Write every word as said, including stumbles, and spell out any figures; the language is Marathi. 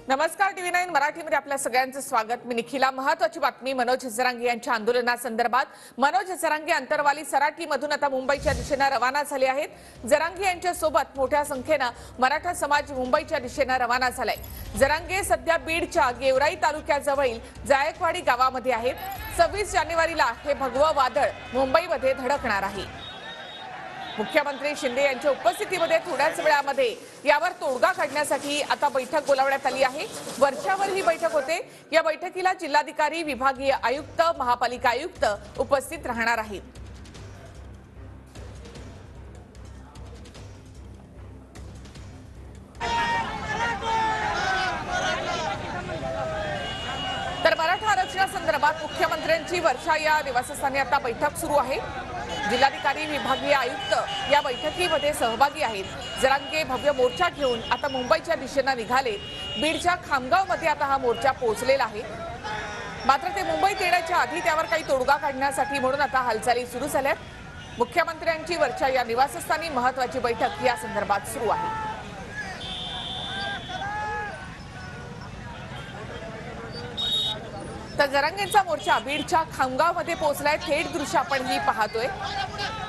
नमस्कार टीव्ही नाईन मराठीमध्ये आपल्या सगळ्यांचं स्वागत। मी निखिला। महत्त्वाची बातमी मनोज जरांगे यांच्या आंदोलनासंदर्भात। मनोज जरांगे अंतरवाली सराटी मधून आता मुंबईच्या दिशेने रवाना झाले आहेत। जरांगे यांच्या सोबत मोठ्या संख्येने मराठा समाज मुंबईच्या दिशेने रवाना झालाय। जरांगे सध्या बीडच्या गेवराई तालुक्याजवळील जायकवाडी गावामध्ये आहेत। सव्वीस जानेवारीला हे भगवं वादळ मुंबईमध्ये धडकणार आहे। मुख्यमंत्री शिंदे यांच्या उपस्थितीमध्ये थोड्याच वेळामध्ये यावर तोडगा काढण्यासाठी आता बैठक बोलावण्यात आली आहे। वरच्यावर ही बैठक होते। या बैठकीला जिल्हाधिकारी, विभागीय आयुक्त, महापालिका आयुक्त उपस्थित राहणार आहेत। तर मराठा आरक्षणासंदर्भात मुख्यमंत्र्यांची वर्षा या निवासस्थानी आता बैठक सुरू आहे। जिल्हाधिकारी, विभागीय आयुक्त या बैठकीमध्ये सहभागी आहेत। जरांगे भव्य मोर्चा घेऊन आता मुंबईच्या दिशेने निघाले। बीडच्या खामगावमध्ये आता हा मोर्चा पोहोचलेला आहे। मात्र ते मुंबईत येण्याच्या आधी त्यावर काही तोडगा काढण्यासाठी म्हणून आता हालचाली सुरू झाल्यात। मुख्यमंत्र्यांची वर्षा या निवासस्थानी महत्त्वाची बैठक या संदर्भात सुरू आहे। तर जरांगेंचा मोर्चा बीडच्या खामगावमध्ये पोहोचलाय। थेट दृश्य आपण ही पाहतोय।